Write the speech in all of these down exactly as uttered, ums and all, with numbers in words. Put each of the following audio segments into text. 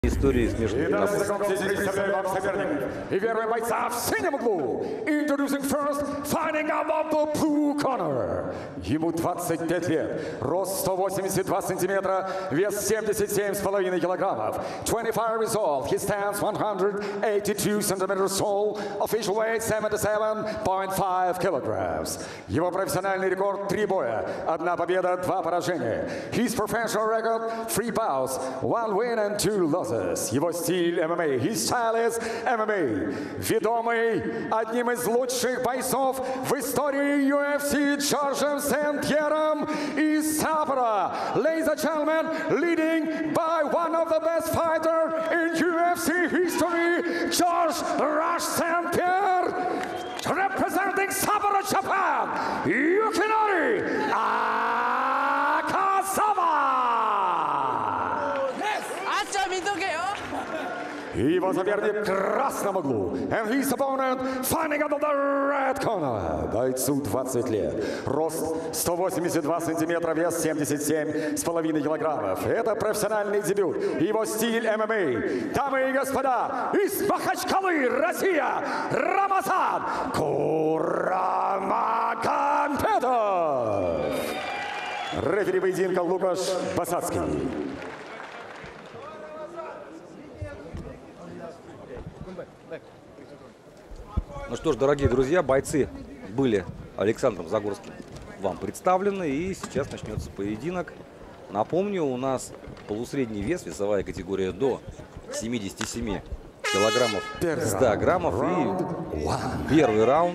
Истории смешных единоборств. И первый бойца в синем углу. Introducing first, fighting out of the blue corner. Ему двадцать пять лет, рост сто восемьдесят два сантиметра, вес семьдесят семь с половиной килограммов. twenty-five years old, he stands one hundred eighty-two centimeters tall, official weight seventy-seven point five kilograms. Его профессиональный рекорд три боя, одна победа, два поражения. His professional record three bouts, one win and two losses. Его стиль эм эм а, his style is эм эм а. Ведомый одним из лучших бойцов в истории ю эф си Джорджем Сент-Пьером из Саппоро. Ladies and gentlemen, leading by one of the best fighters in ю эф си history, George Rush Saint-Pierre, representing Sapporo, Japan, Yukinori Akazawa. И его соперник в красном углу. And his opponent fighting out of the red corner. Бойцу двадцать лет. Рост сто восемьдесят два сантиметра, вес семьдесят семь с половиной килограммов. Это профессиональный дебют. Его стиль эм эм а. Дамы и господа, из Махачкалы, Россия, Рамазан Курамагомедов. Рефери поединка Лукаш Басацкий. Ну что ж, дорогие друзья, бойцы были Александром Загорским вам представлены, и сейчас начнется поединок. Напомню, у нас полусредний вес, весовая категория до семидесяти семи килограммов ста граммов, и первый раунд.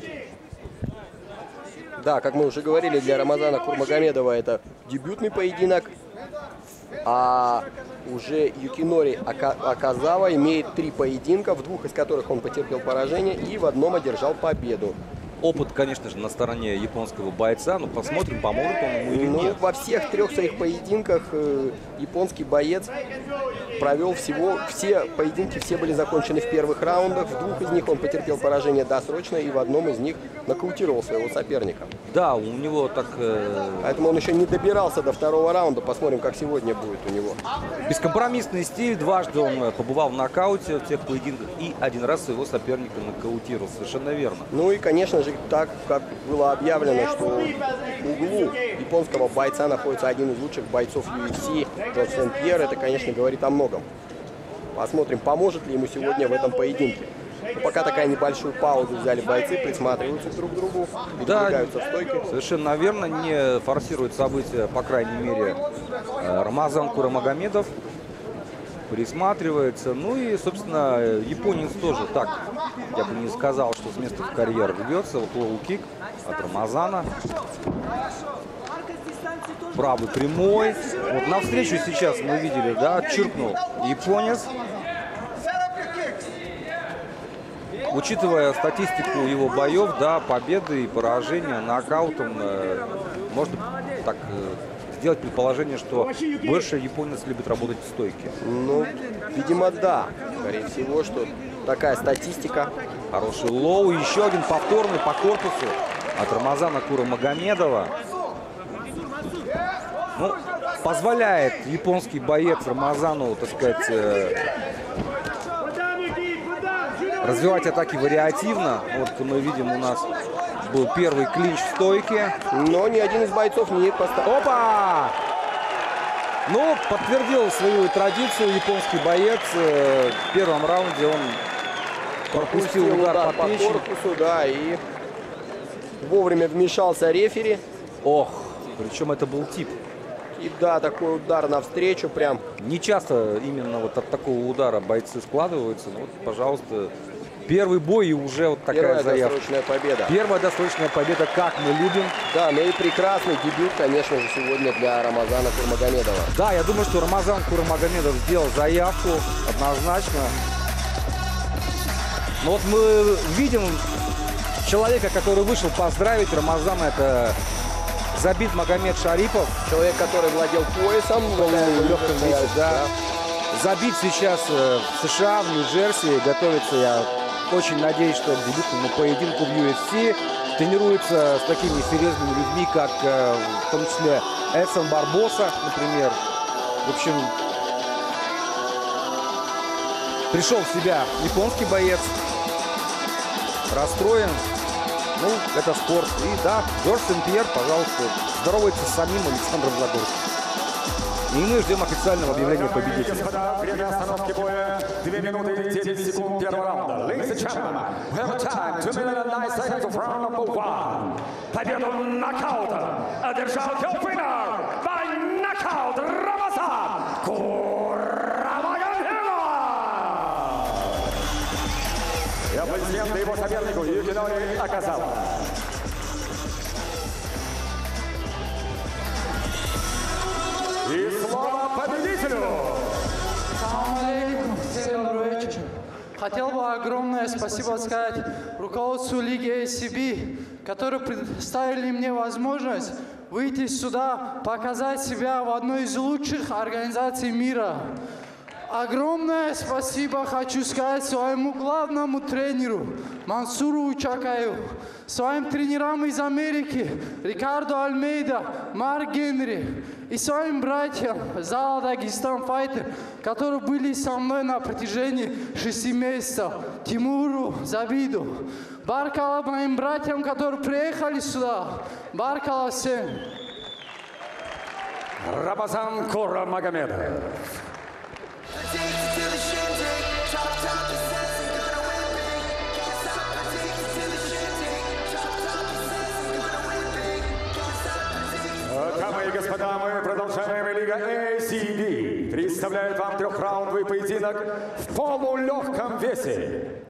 Да, как мы уже говорили, для Рамазана Курмагомедова это дебютный поединок. А уже Юкинори Аказава имеет три поединка, в двух из которых он потерпел поражение и в одном одержал победу. Опыт, конечно же, на стороне японского бойца, но посмотрим, поможет он ему или ну, нет. Во всех трех своих поединках э, японский боец провел всего, все поединки, все были закончены в первых раундах, в двух из них он потерпел поражение досрочно и в одном из них нокаутировал своего соперника. Да, у него так... Э... Поэтому он еще не добирался до второго раунда, посмотрим, как сегодня будет у него. Бескомпромиссный стиль, дважды он побывал в нокауте в тех поединках и один раз своего соперника нокаутировал, совершенно верно. Ну и, конечно же, так как было объявлено, что в углу японского бойца находится один из лучших бойцов ю эф си, Джордж Сент-Пьер, это, конечно, говорит о многом. Посмотрим, поможет ли ему сегодня в этом поединке. Но пока такая небольшую паузу взяли бойцы, присматриваются друг к другу, передвигаются да, в стойке. Совершенно верно, не форсирует события, по крайней мере, Рамазан Курамагомедов. Присматривается. Ну и, собственно, японец тоже так, я бы не сказал, что с места в карьер рвется. Вот лоу-кик от Рамазана. Правый прямой. Вот навстречу сейчас мы видели, да, чиркнул японец. Учитывая статистику его боев, да, победы и поражения нокаутом, э, можно так... Э, сделать предположение, что больше японец любит работать в стойке. Ну, видимо, да. Скорее всего, что такая статистика. Хороший лоу. Еще один повторный по корпусу от Рамазана Курамагомедова. Ну, позволяет японский боец Рамазану, так сказать, э, развивать атаки вариативно. Вот мы видим, у нас был первый клинч в стойке. Но ни один из бойцов не поставил. Опа! Ну, подтвердил свою традицию японский боец. В первом раунде он пропустил удар, удар по, по корпусу, да, и вовремя вмешался рефери. Ох, причем это был тип. И да, такой удар навстречу прям. Не часто именно вот от такого удара бойцы складываются. Ну, вот, пожалуйста, первый бой и уже вот такая Первая заявка. досрочная победа. Первая досрочная победа, как мы любим. Да, ну и прекрасный дебют, конечно же, сегодня для Рамазана Курмагомедова. Да, я думаю, что Рамазан Курамагомедов сделал заявку однозначно. Но вот мы видим человека, который вышел поздравить Рамазана, это Забит Магомед Шарипов. Человек, который владел поясом в легком весе, да. Забит сейчас в США, в Нью-Джерси, готовится, я очень надеюсь, что к дебютному поединку в ю эф си. Тренируется с такими серьезными людьми, как в том числе Эдсон Барбоса, например. В общем, Пришел в себя японский боец. Расстроен. Ну, это спорт. И да, Джордж Сен-Пьер, пожалуйста, здоровается с самим Александром Загорским. И мы ждем официального объявления победителя. Господа, время остановки боя две минуты девять секунд первого раунда. Ladies and gentlemen, we have a time two minutes and nine seconds of round number one. Победу нокаутом одержал Хелпинер by knockout Рамазан Курамагомедов. И аплодисменты его сопернику Юкинори Акасава. И слово победителю! Салам алейкум, всем добрый вечер. Хотел бы огромное спасибо сказать руководству Лиги эй си би, которые предоставили мне возможность выйти сюда, показать себя в одной из лучших организаций мира. Огромное спасибо хочу сказать своему главному тренеру Мансуру Учакаю, своим тренерам из Америки Рикардо Альмейда, Марк Генри и своим братьям зала Дагестан Файтер, которые были со мной на протяжении шести месяцев, Тимуру, Забиду. Баркала моим братьям, которые приехали сюда. Баркала всем. Рамазан Курамагомедов. Дамы и господа, мы продолжаем. Лига эй си би представляет вам трехраундовый поединок в полулегком весе.